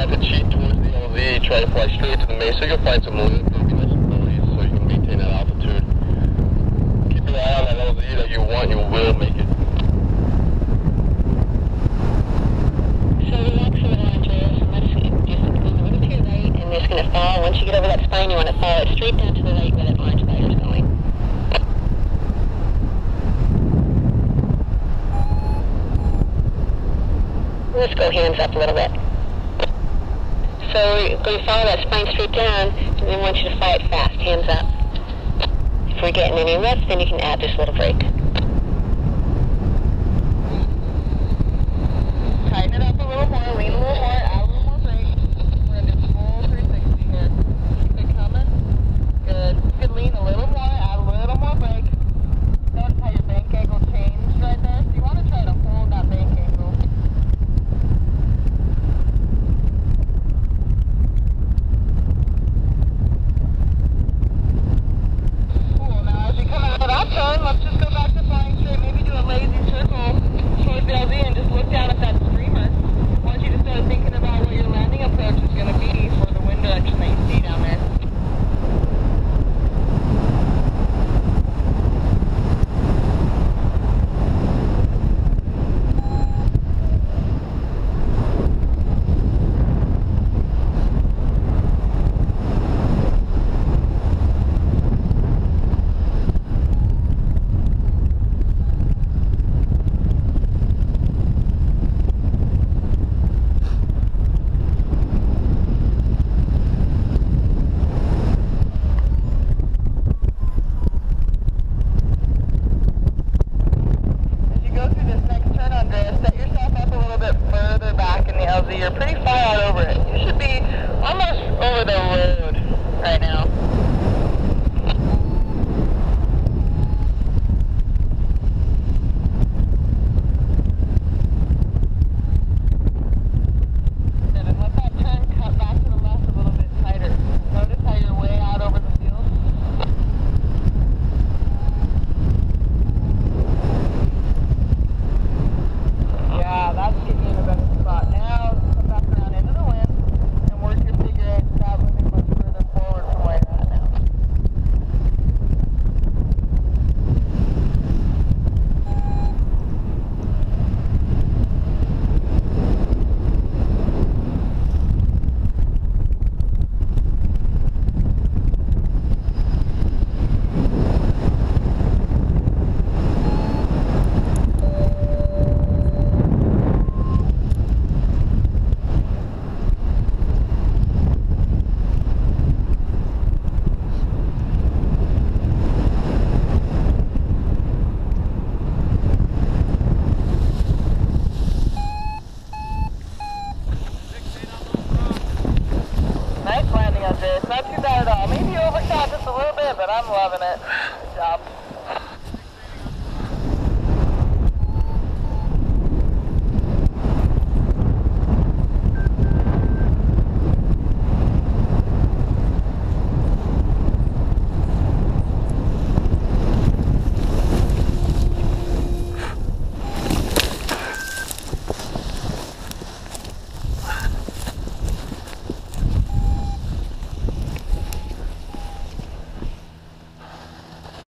have to cheat towards the LZ, try to fly straight to the mesa. You'll find some really nice abilities so you can maintain that altitude. Keep your eye on that LZ that you want, you will make it. So relax a little, Andreas, and let's just go a little to your right, and it's going to fall. Once you get over that spine, you want to follow it straight down to the right where that orange fire is going. Let's go hands up a little bit. So you're going to follow that spine straight down, and then I want you to fly it fast, hands up. If we're getting any lift, then you can add this little brake. Tighten it up a little more, lean a little more, add a little more brake. We're going to do full 360 here. Keep it coming. Good. You could lean a little more, add a little more brake. Notice how your bank angle changed right there. So you want to try to hold that bank angle. Let's just go back to flying straight, maybe do a lazy circle towards the LZ and just look down at that streamer. I want you to start thinking about what your landing approach is going to be for the wind direction that you see down there. You're pretty far out over it. You should be almost over the road right now. And then let that turn cut back to the left a little bit tighter. Notice how you're way out over the field? Yeah, that's getting you in a better spot. Now, come back around into the wind and work your figure eight, traveling it much further forward from where you're at now. Nice landing, Andreas. Not too bad at all. Maybe you overshot just a little bit, but I'm loving it. Good job.